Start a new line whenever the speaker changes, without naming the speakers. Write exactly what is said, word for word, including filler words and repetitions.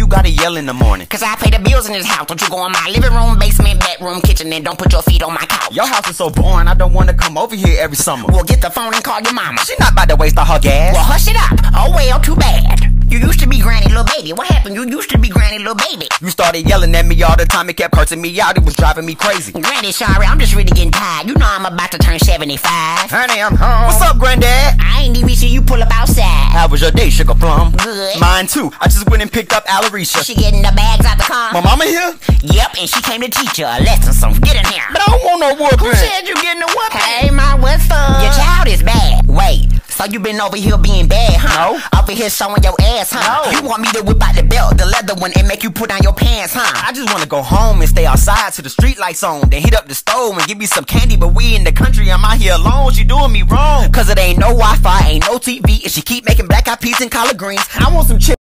you gotta yell in the morning?
Cause I pay the bills in this house. Don't you go in my living room, basement, bedroom, kitchen, and don't put your feet on my couch.
Your house is so boring, I don't wanna come over here every summer.
Well, get the phone and call your mama.
She not about to waste all her gas.
Well, hush it up. Oh well, too bad. You used to be granny little baby. What happened? You used to be granny little baby.
You started yelling at me all the time. It kept cursing me out. It was driving me crazy.
Granny, sorry, I'm just really getting tired. You know I'm about to turn seventy-five.
Honey, I'm home. What's up, granddad?
I ain't even see you pull up outside.
How was your day, sugar plum?
Good.
Mine too. I just went and picked up Alarisha.
She getting the bags out the car.
My mama here?
Yep, and she came to teach her a lesson, so get in here.
But I don't want no whooping.
Who said you getting a whooping? Hey, my what's up? Your child is bad. Wait, so you been over here being bad, huh?
No.
Over here showing your ass, huh?
No.
You want me to whip out the belt, the leather one, and make you put on your pants, huh?
I just wanna go home and stay outside till the street lights on. Then hit up the stove and give me some candy. But we in the country, I'm out here alone. She doing me wrong. Cause it ain't no Wi-Fi, ain't no T V, and she keep making black eyed peas and collard greens. I want some chicken.